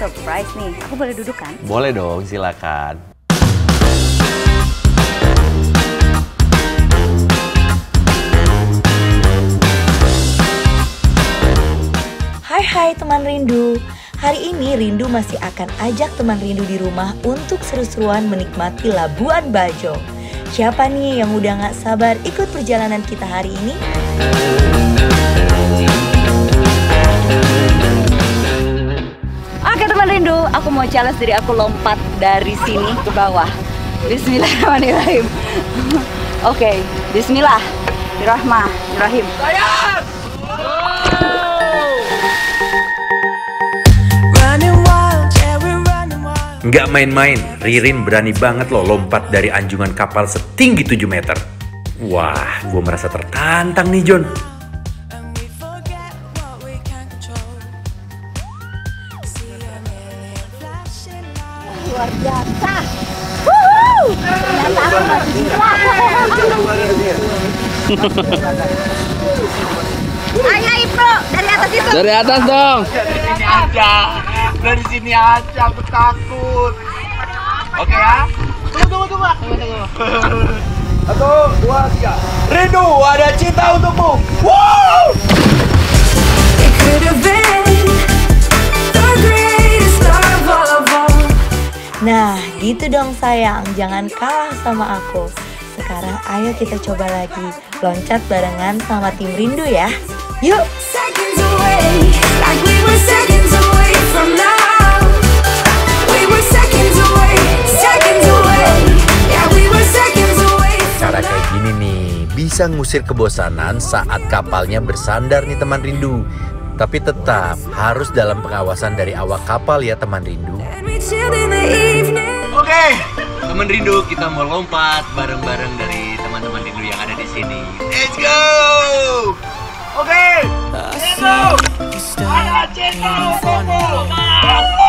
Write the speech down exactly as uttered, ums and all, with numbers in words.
surprise nih. Aku boleh duduk kan? Boleh dong, silakan. Hai hai teman rindu. Hari ini Rindu masih akan ajak teman rindu di rumah untuk seru-seruan menikmati Labuan Bajo. Siapa nih yang udah gak sabar ikut perjalanan kita hari ini? Oke teman rindu, aku mau challenge diri aku lompat dari sini ke bawah. Bismillahirrahmanirrahim. Oke, Bismillahirrahmanirrahim. Nggak main-main, Ririn berani banget loh lompat dari anjungan kapal setinggi tujuh meter. Wah, gue merasa tertantang nih, John. Luar biasa. Wuhu! Ternyata aku masih bisa. Ayo Ibro, dari atas itu. Dari atas dong. Dari sini aja. Dari sini aja, aku takut. Oke ya? Tunggu, tunggu, tunggu. Tunggu, Satu, dua, tiga. Rindu, ada cinta untukmu. Wow! Nah, gitu dong sayang, jangan kalah sama aku. Sekarang ayo kita coba lagi loncat barengan sama tim Rindu ya. Yuk! Cara kayak gini nih, bisa ngusir kebosanan saat kapalnya bersandar nih teman rindu. Tapi tetap harus dalam pengawasan dari awak kapal ya teman rindu. Oke, teman rindu, kita mau lompat bareng-bareng dari teman-teman rindu yang ada di sini. Let's go! Oke, let's go! Ada cinta untukmu.